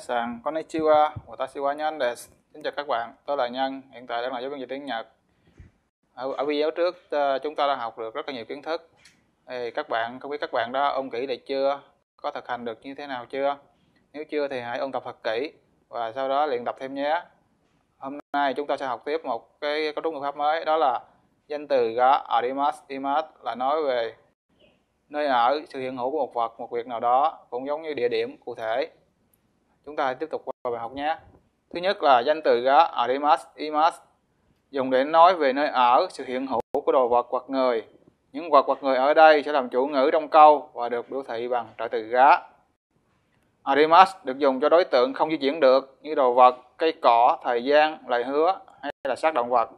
Minasan, konnichiwa, watashi wa Nhân desu. Xin chào các bạn, tôi là Nhân, hiện tại đang là giáo viên dạy tiếng Nhật. Ở video trước chúng ta đã học được rất là nhiều kiến thức. Các bạn, không biết các bạn đã ôn kỹ được chưa? Có thực hành được như thế nào chưa? Nếu chưa thì hãy ôn tập thật kỹ và sau đó luyện tập thêm nhé. Hôm nay chúng ta sẽ học tiếp một cái cấu trúc ngữ pháp mới, đó là danh từ ga arimasu, imasu là nói về nơi ở, sự hiện hữu của một vật, một việc nào đó, cũng giống như địa điểm cụ thể. Chúng ta hãy tiếp tục vào bài học nhé. Thứ nhất là danh từ ga arimasu, imasu dùng để nói về nơi ở, sự hiện hữu của đồ vật hoặc người. Những vật hoặc người ở đây sẽ làm chủ ngữ trong câu và được biểu thị bằng trợ từ ga. Arimasu được dùng cho đối tượng không di chuyển được như đồ vật, cây cỏ, thời gian, lời hứa hay là xác động vật.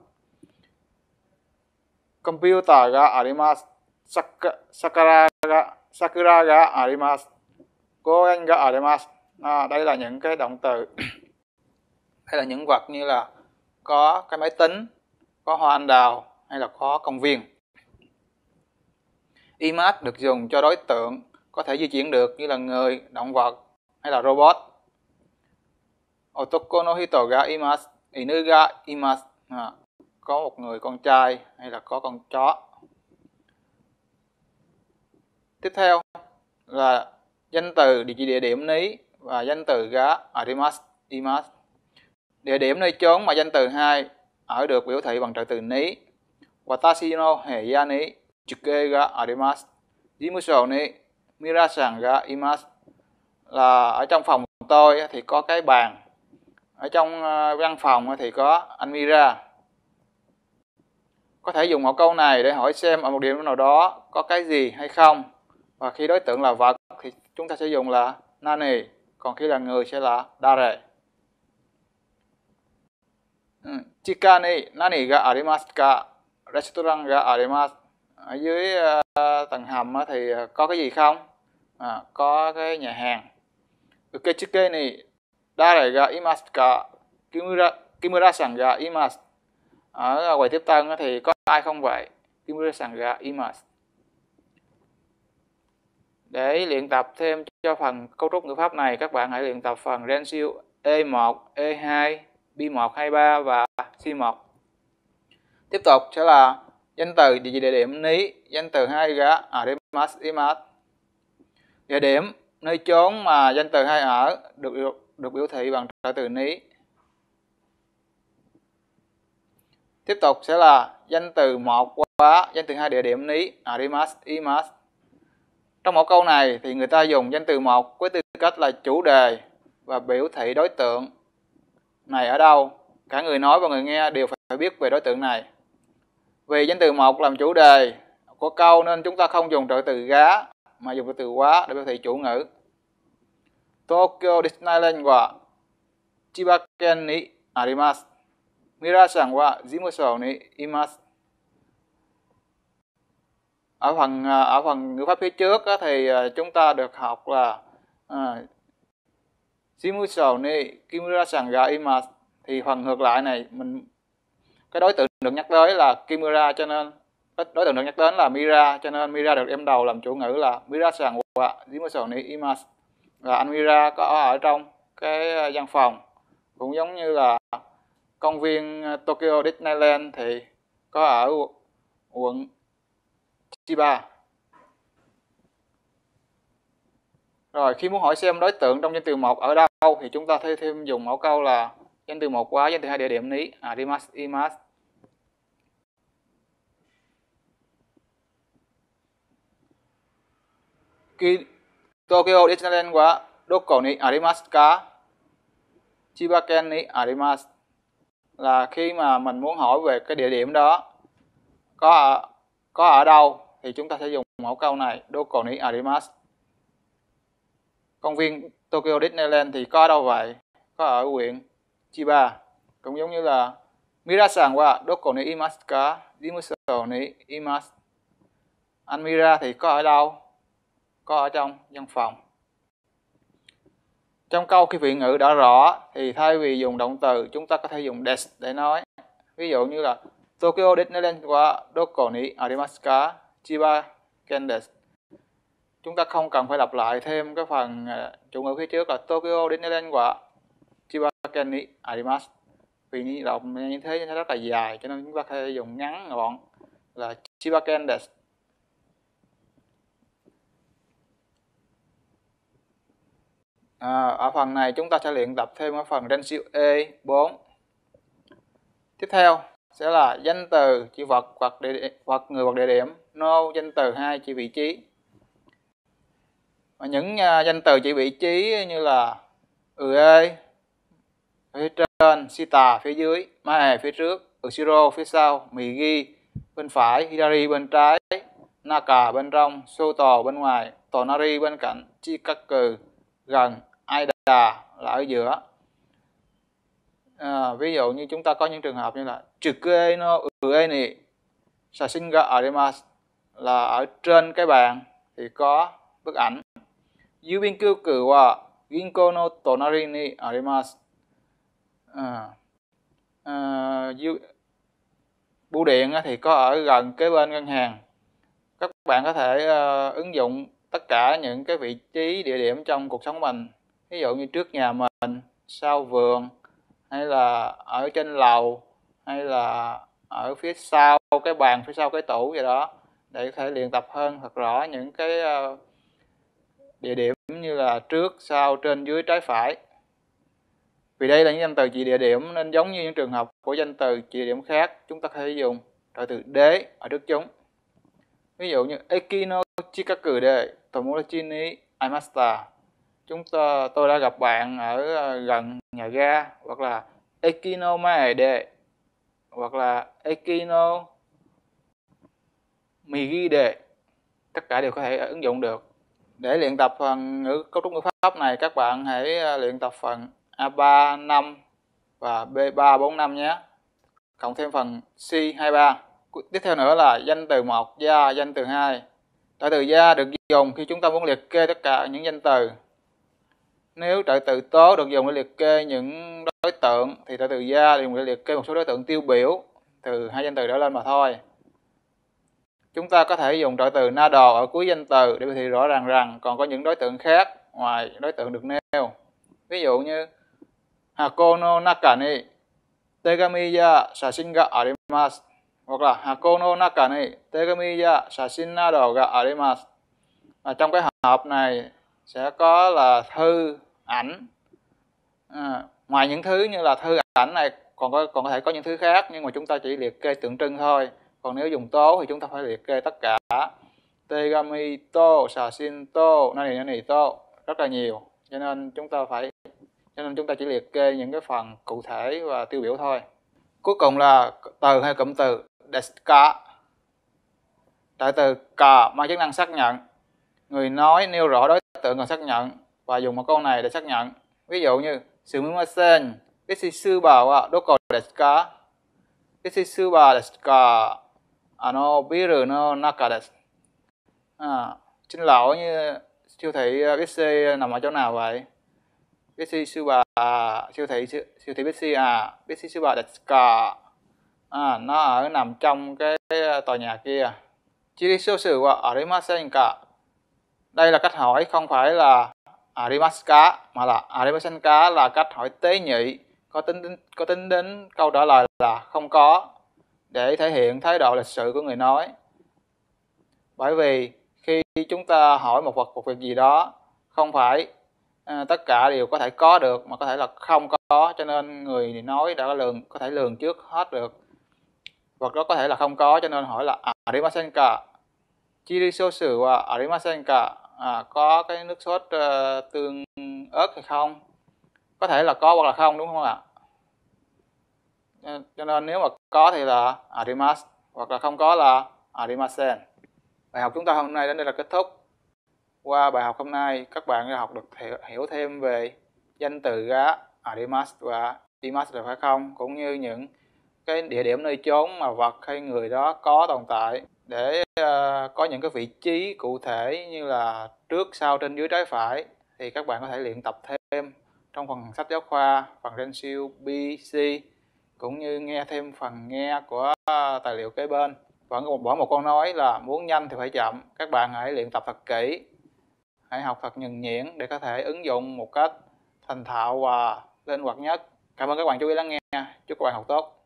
Computer ga arimasu, sakura ga arimasu, koen ga arimasu. Đây là những cái động từ, đây là những vật như là có cái máy tính, có hoa anh đào hay là có công viên. Imasu được dùng cho đối tượng có thể di chuyển được như là người, động vật hay là robot. Otoko no hito ga imasu, inu ga imasu. Có một người con trai hay là có con chó. Tiếp theo là danh từ địa điểm ní và danh từ ga arimasu, imasu. Địa điểm nơi chốn mà danh từ 2 ở được biểu thị bằng trợ từ ní. Watashi no heya ni chuke ga arimasu, jimusho ni mirasan ga imasu. Là ở trong phòng tôi thì có cái bàn, ở trong văn phòng thì có anh Mira. Có thể dùng một câu này để hỏi xem ở một điểm nào đó có cái gì hay không. Và khi đối tượng là vật thì chúng ta sẽ dùng là nani, còn khi là người sẽ là dare. Chika ni nani ga arimasu ka? Restaurant ga arimasu. Ở dưới tầng hầm thì có cái gì không? Có cái nhà hàng. Uketsuke ni dare ga imasu ka? Kimura-san ga imasu. Ở quầy tiếp tân thì có ai không vậy? Kimura-san ga imasu. Để luyện tập thêm cho phần cấu trúc ngữ pháp này, các bạn hãy luyện tập phần Rensiu E1, E2, B1, 23 và C1. Tiếp tục sẽ là danh từ địa điểm ní, danh từ 2 ga arimasu, imasu. Địa điểm, nơi chốn mà danh từ 2 ở được biểu thị bằng trợ từ ní. Tiếp tục sẽ là danh từ 1 quá, danh từ 2 địa điểm ní, arimasu, imasu. Trong một câu này thì người ta dùng danh từ 1 với tư cách là chủ đề và biểu thị đối tượng này ở đâu. Cả người nói và người nghe đều phải biết về đối tượng này. Vì danh từ 1 làm chủ đề của câu nên chúng ta không dùng trợ từ ga mà dùng trợ từ quá để biểu thị chủ ngữ. Tokyo Disneyland wa Chibaken ni arimasu. Mirasan wa jimusho ni imasu. Ở phần ngữ pháp phía trước thì chúng ta được học là jimusho ni Kimura-san ga imasu. Thì phần ngược lại này cái đối tượng được nhắc tới là Kimura, cho nên đối tượng được nhắc đến là Mira, cho nên Mira được đem đầu làm chủ ngữ là Mira-san wa jimusho ni imasu. Là anh Mira có ở trong cái văn phòng. Cũng giống như là công viên Tokyo Disneyland thì có ở quận Chiba. Rồi khi muốn hỏi xem đối tượng trong danh từ 1 ở đâu thì chúng ta thêm dùng mẫu câu là danh từ 1 quá, danh từ 2 địa điểm ní, arimasu, imasu. Tokyo Disneyland wa doko ni arimasu ka? Chibaken ni arimasu. Là khi mà mình muốn hỏi về cái địa điểm đó có ở đâu thì chúng ta sẽ dùng mẫu câu này, doko ni arimasu. Công viên Tokyo Disneyland thì có ở đâu vậy? Có ở huyện Chiba. Cũng giống như là Mira-san wa doko ni imasu ka? Jimusho ni imasu. Anh Mira thì có ở đâu? Có ở trong văn phòng. Trong câu khi vị ngữ đã rõ thì thay vì dùng động từ chúng ta có thể dùng desu để nói. Ví dụ như là Tokyo Disneyland wa doko ni arimasu ka? Chiba ken desu. chúng ta không cần phải lặp lại thêm cái phần chủ ngữ phía trước là Tokyo Disneyland wa Chibaken ni arimasu. Vì đọc như thế nó rất là dài cho nên chúng ta có thể dùng ngắn gọn là Chibaken desu. Ở phần này chúng ta sẽ luyện tập thêm ở phần Renshu E4. Tiếp theo sẽ là danh từ chỉ vật hoặc người hoặc địa điểm. No danh từ 2 chỉ vị trí. Và những danh từ chỉ vị trí như là ue phía trên, shita phía dưới, mae phía trước, ushiro phía sau, migi bên phải, hidari bên trái, naka bên trong, soto bên ngoài, tonari bên cạnh, chikaku gần, aida là ở giữa. Ví dụ như chúng ta có những trường hợp như là chukue no ue ni shashin ga arimasu, là ở trên cái bàn thì có bức ảnh. Yubin kyuku wa ginko no tonari ni arimasu. Bưu điện thì có ở gần kế bên ngân hàng. Các bạn có thể ứng dụng tất cả những cái vị trí địa điểm trong cuộc sống mình, ví dụ như trước nhà mình, sau vườn, hay là ở trên lầu, hay là ở phía sau cái bàn, phía sau cái tủ gì đó, để có thể luyện tập hơn thật rõ những cái địa điểm như là trước, sau, trên, dưới, trái, phải. Vì đây là những danh từ chỉ địa điểm nên giống như những trường hợp của danh từ chỉ địa điểm khác, chúng ta có thể dùng trợ từ đế ở trước chúng. Ví dụ như Eki no chikaku de tomodachi ni aimashita. Tôi đã gặp bạn ở gần nhà ga, hoặc là Eki no mae de, hoặc là Eki no migi de. Tất cả đều có thể ứng dụng được. Để luyện tập phần cấu trúc ngữ pháp này, các bạn hãy luyện tập phần A3 5 và B3 4 5 nhé. Cộng thêm phần C23. Tiếp theo nữa là danh từ 1 gia, danh từ 2. Trợ từ gia được dùng khi chúng ta muốn liệt kê tất cả những danh từ. Nếu trợ từ tố được dùng để liệt kê những đối tượng thì trợ từ gia dùng để liệt kê một số đối tượng tiêu biểu từ hai danh từ đó lên mà thôi. Chúng ta có thể dùng trợ từ nado ở cuối danh từ để biểu thị rõ ràng rằng còn có những đối tượng khác ngoài đối tượng được nêu. Ví dụ như Hako no naka ni tegami ya shashin ga arimasu, hoặc là Hako no naka ni tegami ya shashin nado ga arimasu. Trong cái hộp này sẽ có là thư, ảnh. Ngoài những thứ như là thư, ảnh này còn có thể có những thứ khác, nhưng mà chúng ta chỉ liệt kê tượng trưng thôi. Còn nếu dùng tố thì chúng ta phải liệt kê tất cả. Tegami to, shashin to, nani to, rất là nhiều. Cho nên chúng ta chỉ liệt kê những cái phần cụ thể và tiêu biểu thôi. Cuối cùng là từ hay cụm từ desu ka. Trợ từ ka mang chức năng xác nhận. Người nói nêu rõ đối tượng cần xác nhận và dùng một câu này để xác nhận. Ví dụ như sumimasen, desu wa doko desu ka? Desu wa desu ka? Biru no naka desu. Xin lỗi, như siêu thị Bixi nằm ở chỗ nào vậy? Bixi Suba, siêu thị Bixi Bixi Suba desu ka? Nó nằm trong cái tòa nhà kia. Chirisosu wa arimasen ka? Đây là cách hỏi không phải là arimasu ka, mà là arimasen ka là cách hỏi tế nhị, có tính đến câu trả lời là không có, để thể hiện thái độ lịch sự của người nói. Bởi vì khi chúng ta hỏi một việc gì đó, không phải tất cả đều có thể có được, mà có thể là không có, cho nên người nói đã có thể lường trước hết được vật đó có thể là không có, cho nên hỏi là arimasen ka? Chirisosu wa arimasen ka? Có cái nước sốt tương ớt hay không? Có thể là có hoặc là không, đúng không ạ? Cho nên nếu mà có thì là arimasu, hoặc là không có là arimasen. Bài học chúng ta hôm nay đến đây là kết thúc. Qua bài học hôm nay, các bạn đã học được hiểu thêm về danh từ ga, arimasu và imasu được phải không? Cũng như những cái địa điểm nơi chốn mà vật hay người đó có tồn tại, để có những cái vị trí cụ thể như là trước, sau, trên, dưới, trái, phải, thì các bạn có thể luyện tập thêm trong phần sách giáo khoa, phần Renshu BC, cũng như nghe thêm phần nghe của tài liệu kế bên. Vẫn bỏ một câu nói là muốn nhanh thì phải chậm. Các bạn hãy luyện tập thật kỹ hãy học thật nhuần nhuyễn để có thể ứng dụng một cách thành thạo và linh hoạt nhất. Cảm ơn các bạn chú ý lắng nghe. Chúc các bạn học tốt.